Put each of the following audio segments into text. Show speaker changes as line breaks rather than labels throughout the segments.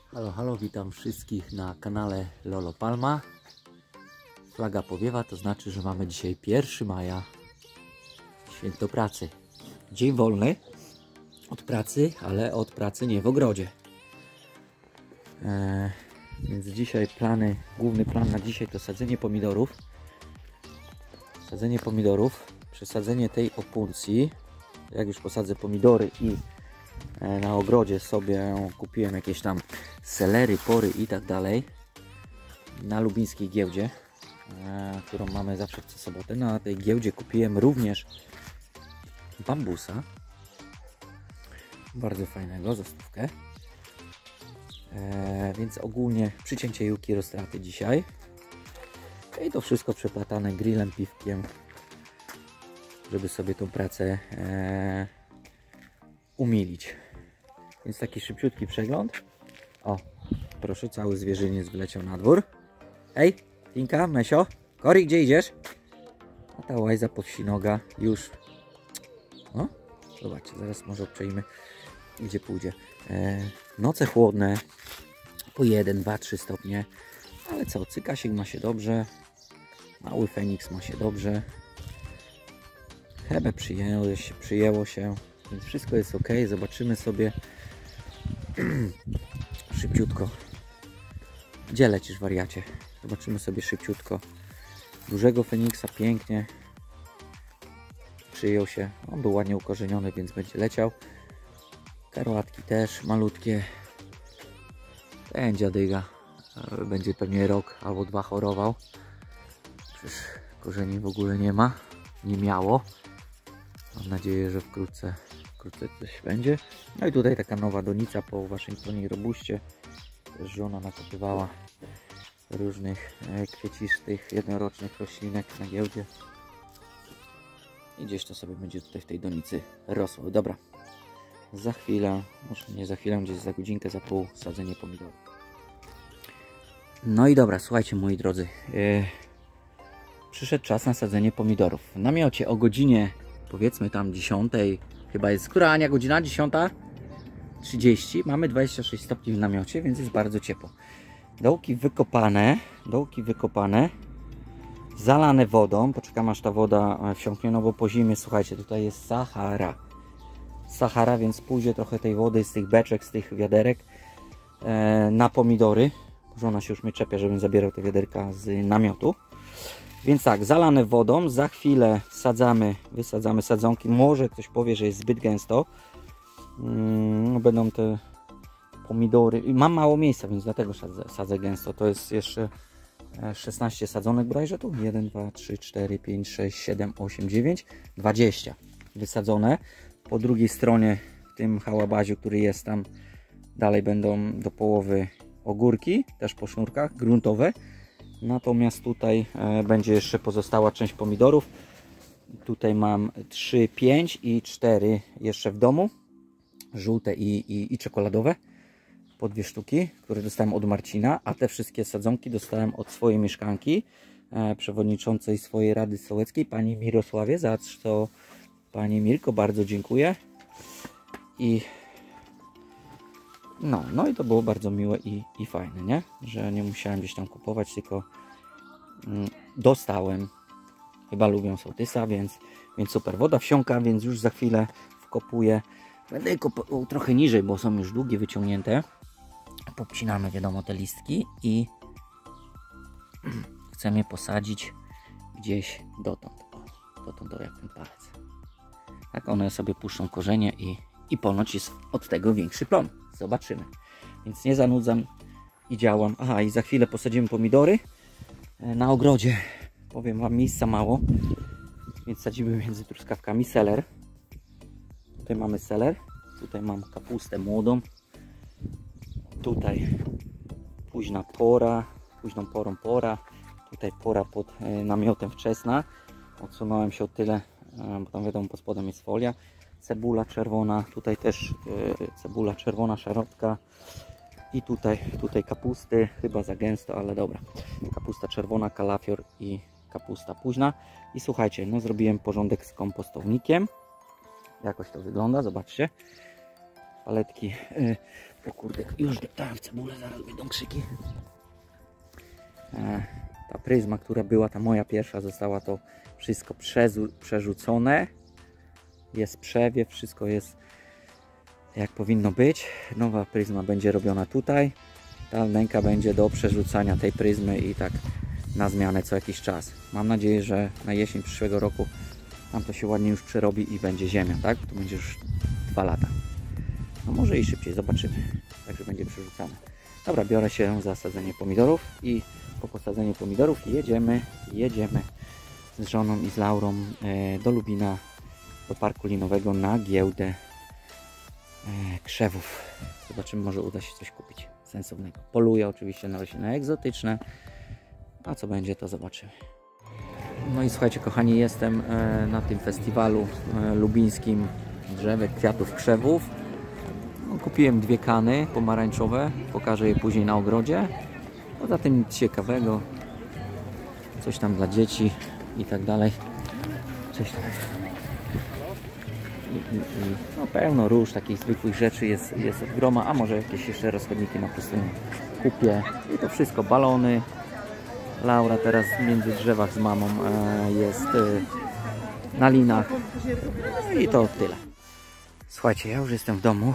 Halo, halo, witam wszystkich na kanale Lolo Palma. Flaga powiewa, to znaczy, że mamy dzisiaj 1 maja, święto pracy. Dzień wolny od pracy, ale od pracy nie w ogrodzie. Więc dzisiaj główny plan na dzisiaj to sadzenie pomidorów. Sadzenie pomidorów, przesadzenie tej opuncji. Jak już posadzę pomidory i na ogrodzie sobie kupiłem jakieś tam selery, pory i tak dalej na lubińskiej giełdzie, którą mamy zawsze co sobotę. Na tej giełdzie kupiłem również bambusa, bardzo fajnego, za stówkę. Więc ogólnie przycięcie juki roztraty dzisiaj i to wszystko przeplatane grillem, piwkiem, żeby sobie tą pracę umilić. Więc taki szybciutki przegląd. O, proszę, cały zwierzyniec wyleciał na dwór. Ej, Tinka, Mesio, Kori, gdzie idziesz? A ta łajza podwsinoga już. O, zobaczcie, zaraz może obczajmy, gdzie pójdzie. Noce chłodne, po 1, 2, 3 stopnie. Ale co, cykasik ma się dobrze. Mały Feniks ma się dobrze. Hebe przyjęło się. Więc wszystko jest ok. Zobaczymy sobie szybciutko. Gdzie lecisz, wariacie? Zobaczymy sobie szybciutko dużego Feniksa. Pięknie przyjął się. On był ładnie ukorzeniony, więc będzie leciał. Karłatki też malutkie. Ten dziadyga będzie pewnie rok albo 2 chorował. Przecież korzeni w ogóle nie ma. Nie miało. Mam nadzieję, że wkrótce coś będzie. No i tutaj taka nowa donica po Waszyngtonie i Robuście. Też żona nakopywała różnych kwiecistych, jednorocznych roślinek na giełdzie. I gdzieś to sobie będzie tutaj w tej donicy rosło. Dobra, za chwilę, może nie za chwilę, gdzieś za godzinkę, za pół sadzenie pomidorów. No i dobra, słuchajcie moi drodzy. Przyszedł czas na sadzenie pomidorów. W namiocie o godzinie, powiedzmy tam 10, chyba jest, która Ania godzina? 10:30. Mamy 26 stopni w namiocie, więc jest bardzo ciepło. Dołki wykopane, zalane wodą. Poczekam, aż ta woda wsiąknie, no bo po zimie, słuchajcie, tutaj jest Sahara, więc pójdzie trochę tej wody z tych beczek, z tych wiaderek na pomidory. Żona się już mnie czepia, żebym zabierał te wiaderka z namiotu. Więc tak, zalane wodą, za chwilę wysadzamy sadzonki. Może ktoś powie, że jest zbyt gęsto. Będą te pomidory. Mam mało miejsca, więc dlatego sadzę gęsto. To jest jeszcze 16 sadzonek bodajże tu. 1, 2, 3, 4, 5, 6, 7, 8, 9, 20 wysadzone. Po drugiej stronie, w tym hałabaziu, który jest tam, dalej będą do połowy ogórki, też po sznurkach, gruntowe. Natomiast tutaj będzie jeszcze pozostała część pomidorów. Tutaj mam 3, 5 i 4 jeszcze w domu. Żółte i czekoladowe. Po 2 sztuki, które dostałem od Marcina. A te wszystkie sadzonki dostałem od swojej mieszkanki, przewodniczącej swojej Rady Sołeckiej, pani Mirosławie. Za co pani Mirko bardzo dziękuję. No i to było bardzo miłe i fajne, nie? Że nie musiałem gdzieś tam kupować, tylko dostałem. Chyba lubią sołtysa, więc super. Woda wsiąka, więc już za chwilę wkopuję. Będę kopał trochę niżej, bo są już długie, wyciągnięte. Popcinamy, wiadomo, te listki i chcemy je posadzić gdzieś dotąd. Dotąd jak ten palec. Tak one sobie puszczą korzenie i ponoć jest od tego większy plon. Zobaczymy. Więc nie zanudzam i działam. Aha, i za chwilę posadzimy pomidory. Na ogrodzie, powiem wam, miejsca mało, więc sadzimy między truskawkami seler. Tutaj mamy seler. Tutaj mam kapustę młodą. Tutaj późną porą pora. Tutaj pora pod namiotem wczesna. Odsunąłem się o tyle, bo tam wiadomo, pod spodem jest folia. Cebula czerwona, tutaj też cebula czerwona, szarotka. I tutaj kapusty, chyba za gęsto, ale dobra. Kapusta czerwona, kalafior i kapusta późna. I słuchajcie, no zrobiłem porządek z kompostownikiem. Jakoś to wygląda, zobaczcie. paletki. O kurde, już dałem w cebulę, zaraz będą krzyki. Ta pryzma, która była ta moja pierwsza, została to wszystko przerzucone. Jest przewiew, wszystko jest jak powinno być. Nowa pryzma będzie robiona tutaj. Ta wnęka będzie do przerzucania tej pryzmy i tak na zmianę co jakiś czas. Mam nadzieję, że na jesień przyszłego roku tam to się ładnie już przerobi i będzie ziemia, tak? To będzie już 2 lata. No może i szybciej, zobaczymy. Także będzie przerzucane. Dobra, biorę się za sadzenie pomidorów i po posadzeniu pomidorów jedziemy z żoną i z Laurą do Lubina, do parku linowego na giełdę krzewów. Zobaczymy, może uda się coś kupić sensownego. Poluję oczywiście na rośliny egzotyczne, a co będzie, to zobaczymy. No i słuchajcie, kochani, jestem na tym festiwalu lubińskim drzewek, kwiatów, krzewów. No, kupiłem 2 kany pomarańczowe, pokażę je później na ogrodzie. Poza tym nic ciekawego, coś tam dla dzieci i tak dalej. Coś tam. No, pełno róż takich zwykłych rzeczy jest od groma, a może jakieś jeszcze rozchodniki na pustyni kupię. I to wszystko, balony. Laura teraz między drzewach z mamą jest na linach. I to tyle. Słuchajcie, ja już jestem w domu.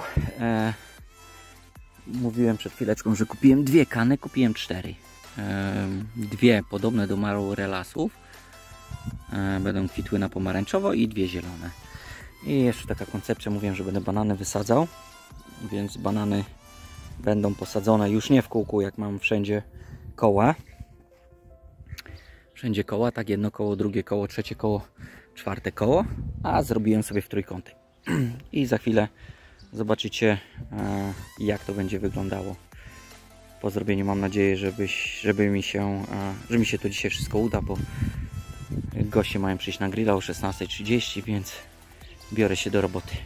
Mówiłem przed chwileczką, że kupiłem 2 kany, kupiłem 4. 2 podobne do Marorelasów. Będą kwitły na pomarańczowo i 2 zielone. I jeszcze taka koncepcja, mówiłem, że będę banany wysadzał. Więc banany będą posadzone już nie w kółku, jak mam wszędzie koła. Wszędzie koła, tak, jedno koło, drugie koło, trzecie koło, 4. koło. A zrobiłem sobie w trójkąty. I za chwilę zobaczycie, jak to będzie wyglądało po zrobieniu. Mam nadzieję, że mi się to dzisiaj wszystko uda, bo goście mają przyjść na grilla o 16:30, więc biorę się do roboty.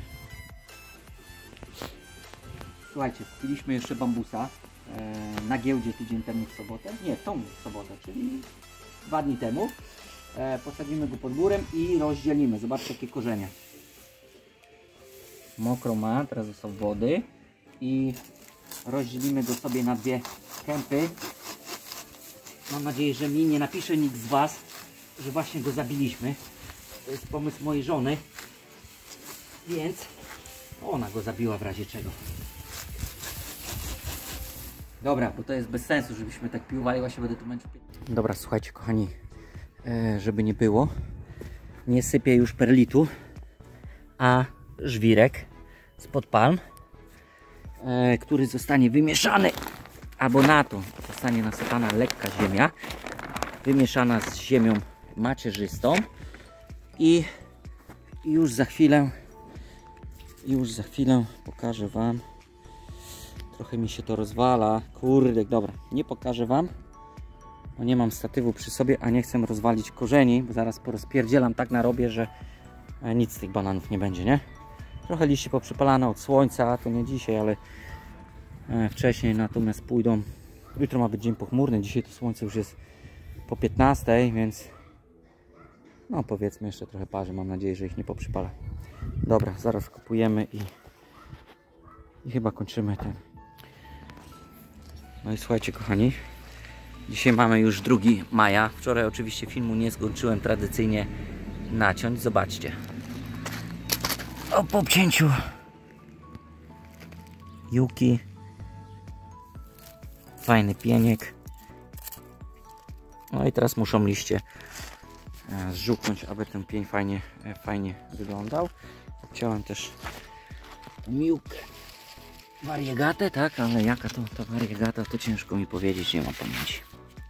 Słuchajcie, kupiliśmy jeszcze bambusa na giełdzie tydzień temu w sobotę. Nie, w tą sobotę, czyli 2 dni temu. Posadzimy go pod górem i rozdzielimy. Zobaczcie, jakie korzenie. Mokro ma, teraz został wody i rozdzielimy go sobie na 2 kępy. Mam nadzieję, że mi nie napisze nikt z Was, że właśnie go zabiliśmy. To jest pomysł mojej żony, więc ona go zabiła w razie czego. Dobra, bo to jest bez sensu, żebyśmy tak piłowali, właśnie będę tu męczył. Dobra, słuchajcie, kochani, żeby nie było, nie sypię już perlitu, a żwirek spod palm, który zostanie wymieszany, albo na to zostanie nasypana lekka ziemia, wymieszana z ziemią macierzystą i już za chwilę pokażę Wam. Trochę mi się to rozwala, kurde, dobra, nie pokażę Wam, bo nie mam statywu przy sobie, a nie chcę rozwalić korzeni, bo zaraz porozpierdzielam, tak narobię, że nic z tych bananów nie będzie, nie? Trochę liści poprzypalane od słońca, to nie dzisiaj, ale wcześniej, natomiast pójdą. Jutro ma być dzień pochmurny, dzisiaj to słońce już jest po 15, więc no powiedzmy jeszcze trochę parzy, mam nadzieję, że ich nie poprzypala. Dobra, zaraz kupujemy i chyba kończymy ten. No i słuchajcie, kochani, dzisiaj mamy już 2 maja. Wczoraj oczywiście filmu nie skończyłem tradycyjnie naciąć, zobaczcie. O, po obcięciu juki, fajny pieniek. No i teraz muszą liście zżółknąć, aby ten pień fajnie wyglądał. Chciałem też miłkę wariegatę, tak, ale jaka to wariegata, to ciężko mi powiedzieć, nie mam pamięci.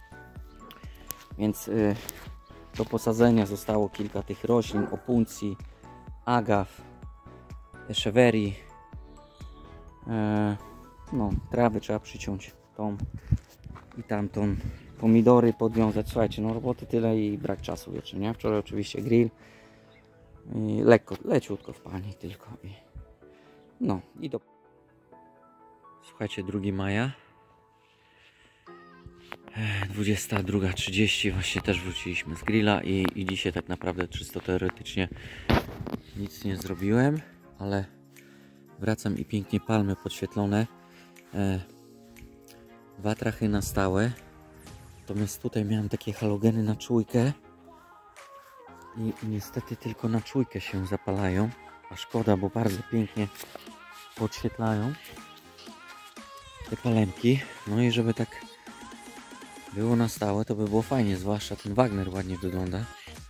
Więc do posadzenia zostało kilka tych roślin, opuncji, agaw, echeverii. No, trawy trzeba przyciąć, tą i tamtą, pomidory podwiązać. Słuchajcie, no roboty tyle i brak czasu wiecie, nie? Wczoraj oczywiście grill i leciutko w pani tylko i no i do. Słuchajcie, 2 maja 22:30 właśnie też wróciliśmy z grilla i dzisiaj tak naprawdę czysto teoretycznie nic nie zrobiłem, ale Wracam i pięknie palmy podświetlone. Watrachy na stałe. Natomiast tutaj miałem takie halogeny na czujkę. I niestety tylko na czujkę się zapalają. A szkoda, bo bardzo pięknie podświetlają te palemki. No i żeby tak było na stałe, to by było fajnie. Zwłaszcza ten Wagner ładnie wygląda.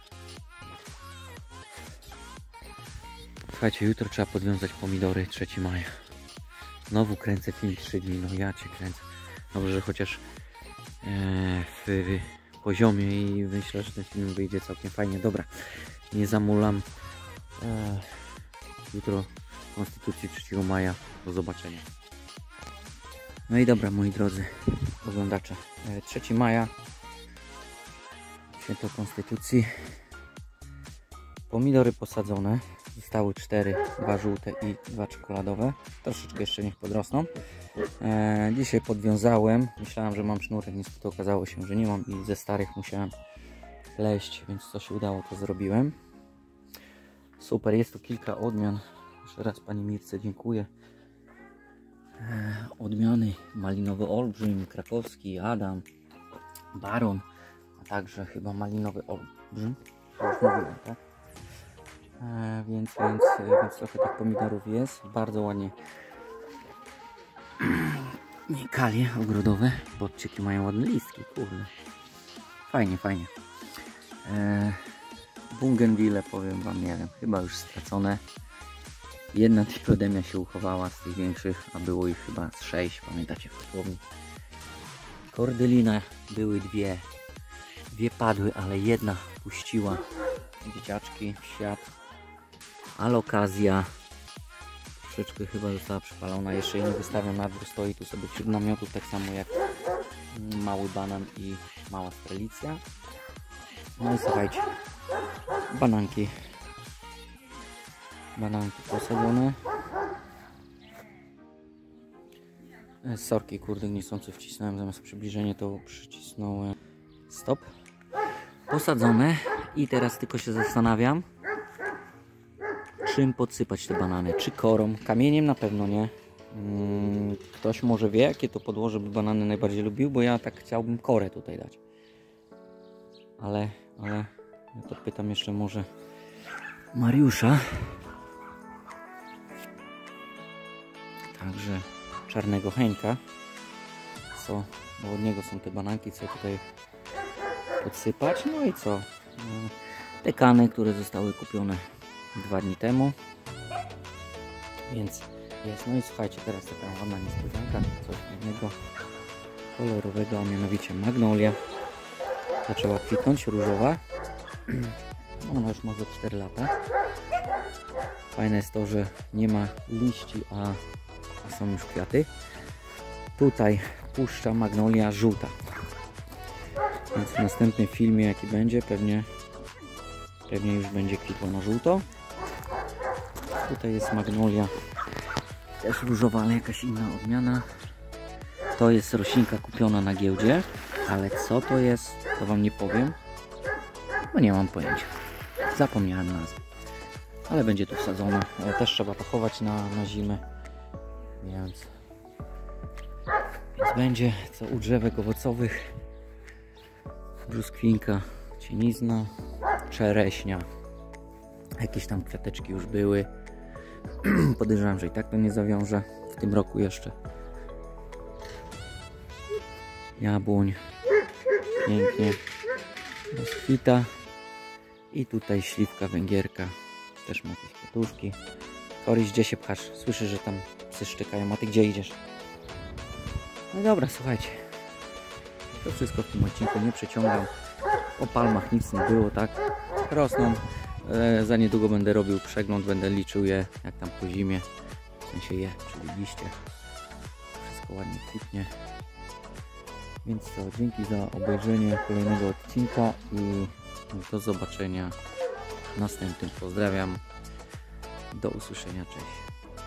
Słuchajcie, jutro trzeba podwiązać pomidory 3 maja. Znowu kręcę film 3 dni, no ja cię kręcę. Dobrze, że chociaż w poziomie i myślę, że ten film wyjdzie całkiem fajnie. Dobra, nie zamulam. Jutro Konstytucji 3 maja. Do zobaczenia. No i dobra, moi drodzy oglądacze. 3 maja. Święto Konstytucji. Pomidory posadzone. Zostały 4, 2 żółte i 2 czekoladowe. Troszeczkę jeszcze niech podrosną. Dzisiaj podwiązałem. Myślałem, że mam sznurek, niestety okazało się, że nie mam i ze starych musiałem pleść, więc co się udało, to zrobiłem. Super, jest tu kilka odmian. Jeszcze raz Pani Mirce dziękuję. Odmiany malinowy olbrzym, krakowski, Adam, Baron, a także chyba malinowy olbrzym. To już mówiłem, tak? Więc trochę tych pomidorów jest. Bardzo ładnie kalie ogrodowe. Bodczyki mają ładne listki, kurde. Fajnie, fajnie. Bungenwille, powiem Wam, nie wiem, chyba już stracone. Jedna typodemia się uchowała z tych większych, a było ich chyba z 6, pamiętacie, w kotłowni. Kordylina były dwie padły, ale jedna puściła dzieciaczki w świat. Alokazja troszeczkę chyba została przypalona, jeszcze jej nie wystawiam na dwór, stoi tu sobie wśród namiotów, tak samo jak mały banan i mała strelicja. No i słuchajcie, bananki posadzone. Sorki, kurde, niechcący wcisnąłem, zamiast przybliżenie to przycisnąłem stop. Posadzone i teraz tylko się zastanawiam, czym podsypać te banany. Czy korą? Kamieniem na pewno nie. Ktoś może wie, jakie to podłoże by banany najbardziej lubił, bo ja tak chciałbym korę tutaj dać. Ale ja to pytam jeszcze może Mariusza. Także czarnego Henka. Bo od niego są te bananki, co tutaj podsypać. No i co? Te kany, które zostały kupione 2 dni temu. Więc jest. No i słuchajcie, teraz taka ładna niespodzianka. Coś innego kolorowego, a mianowicie magnolia. Zaczęła kwitnąć, różowa. Ona już ma za 4 lata. Fajne jest to, że nie ma liści, a są już kwiaty. Tutaj puszcza magnolia żółta. Więc w następnym filmie, jaki będzie, pewnie już będzie kwitła na żółto. Tutaj jest magnolia też różowa, ale jakaś inna odmiana. To jest roślinka kupiona na giełdzie, ale co to jest, to Wam nie powiem, bo nie mam pojęcia. Zapomniałem nazwy. Ale będzie tu wsadzona. Też trzeba to chować na zimę. Więc będzie co u drzewek owocowych. Brzuskwinka, cienizna, czereśnia. Jakieś tam kwiateczki już były. Podejrzewam, że i tak to nie zawiąże w tym roku jeszcze. Jabłoń. Pięknie. Rozkwita. I tutaj śliwka węgierka. Też ma jakieś kwiatuszki. Koryś, gdzie się pchasz? Słyszę, że tam psy szczekają, a ty gdzie idziesz? No dobra, słuchajcie. To wszystko w tym odcinku, nie przeciągam. O palmach nic nie było, tak? Rosną. Za niedługo będę robił przegląd, będę liczył je, jak tam po zimie. W sensie je, czyli liście. Wszystko ładnie kwitnie. Więc co, dzięki za obejrzenie kolejnego odcinka i do zobaczenia w następnym. Pozdrawiam. Do usłyszenia, cześć.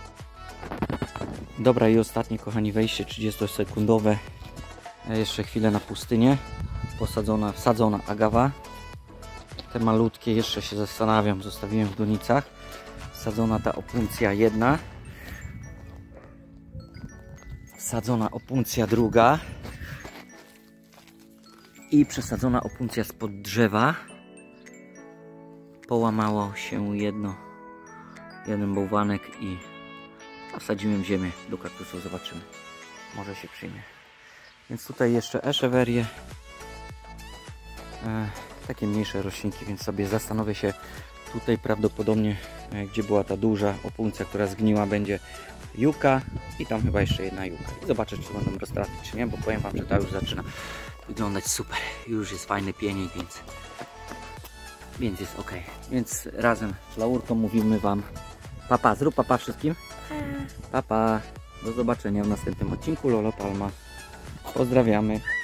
Dobra, i ostatnie, kochani, wejście 30-sekundowe. Jeszcze chwilę na pustynię. Wsadzona agawa. Te malutkie jeszcze się zastanawiam, zostawiłem w donicach. Wsadzona ta opuncja jedna. wsadzona opuncja druga i przesadzona opuncja spod drzewa. Połamało się jeden bałwanek i wsadziłem w ziemię do kaktusów, zobaczymy, może się przyjmie. Więc tutaj jeszcze echeverie, takie mniejsze roślinki, więc sobie zastanowię się tutaj prawdopodobnie, gdzie była ta duża opuncja, która zgniła, będzie juka i tam chyba jeszcze jedna juka. I zobaczę, czy będą roztraty, czy nie, bo powiem wam, że ta już zaczyna wyglądać super. Już jest fajny pieniek, więc jest ok. Więc razem z Laurką mówimy wam papa, zrób papa wszystkim. Papa, do zobaczenia w następnym odcinku Lolo Palma. Pozdrawiamy.